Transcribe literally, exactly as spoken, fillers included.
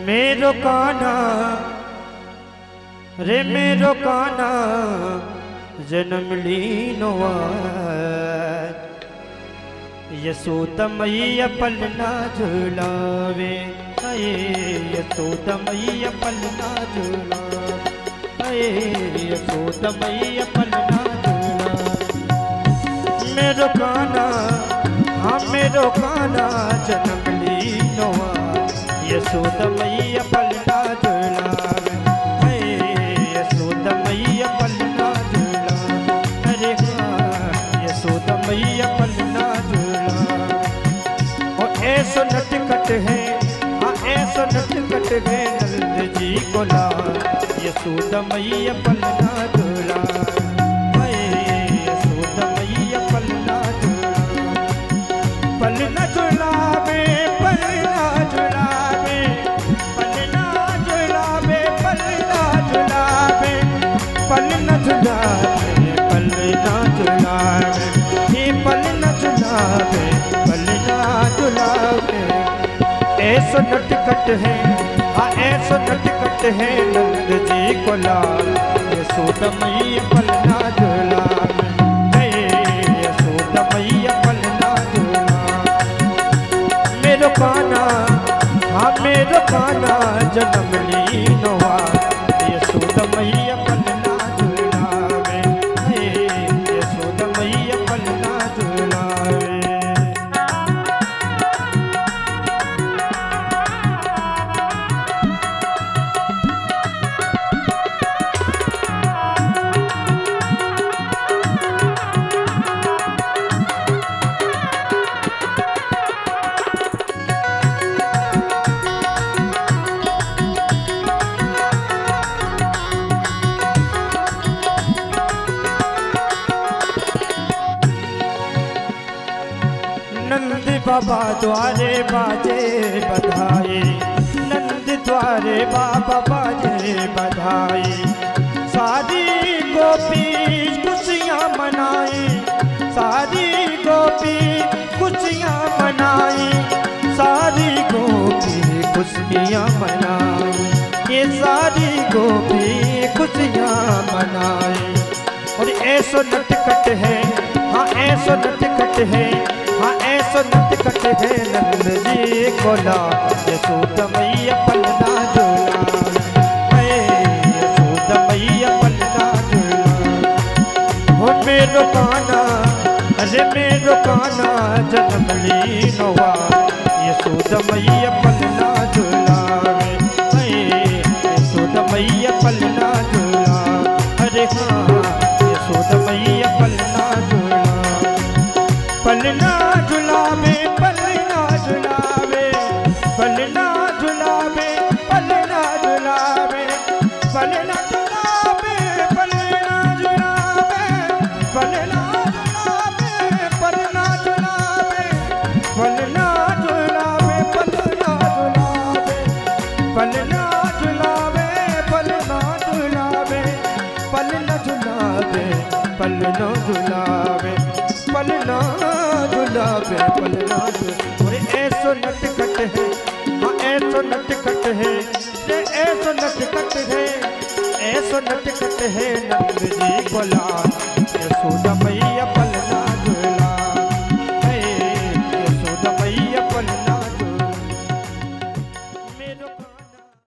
मेरो काना रे मेरो काना जन्म लीनो यशोदा मैया पलना झुलावे, यशोदा मैया पलना झुलावे, यशोदा मैया पलना झुलावे। मेरो काना हाँ मेरो काना जन्म लीनो यशोदा मैया पलना झुलावे, यशोदा मैया पलना झुलावे। अरे हाँ यशोदा मैया पलना झुलावे। और ऐसो नटखट है हाँ ऐसो नटखट है नंद जी को लाल यशोदा मैया पलना झुलावे, यशोदा मैया पलना झुलावे। पलना झुलावे पलना झुलावे, पलना झुलावे पलना झुलावे, पलना झुलावे पलना झुलावे, ये पलना झुलावे पलना झुलावे। ऐसो नटखट है हाँ ऐसो नटखट है नंद जी को लाल यशोदा मैया पलना झुलावे, यशोदा मैया पलना झुलावे। मेरो काना हाँ मेरो काना जन्म लीनो यशोदा मैया पलना झुलावे, यशोदा मैया पलना झुलावे। नंद बाबा द्वारे बाजे बधाई, नंद द्वारे बाबा बाजे बधाई। सारी गोपी खुशियाँ मनाई, सारी गोपी खुशियाँ मनाई, सारी गोपी खुशियाँ मनाई, ये सारी गोपी खुशियाँ मनाई। और ऐसो नटखट है हाँ ऐसो नटखट है हाँ ऐसो नटखट है नंद जी को लाल यशोदा मैया पलना झुलावे, यशोदा मैया पलना झुलावे। हो मेरो काना अरे मेरो काना जन्म लीनो यशोदा मैया पलना झुलावे, यशोदा मैया पलना झुलावे। अरे हाँ यशोदा मैया पलना झुलावे, पलना झुलावे पलना झुलावे, पलना झुलावे पलना झुलावे, पलना झुलावे पलना झुलावे, पलना झुलावे पलना झुलावे, पलना झुलावे पलना झुलावे, पलना झुलावे पलना झुलावे, पलना झुलावे पलना झुलावे, पलना झुलावे पलना झुलावे। और ऐसो नटखट है हाँ ऐसो नटखट है, ऐसो नटखट है, ऐसो नटखट है नंद जी को लाल यशोदा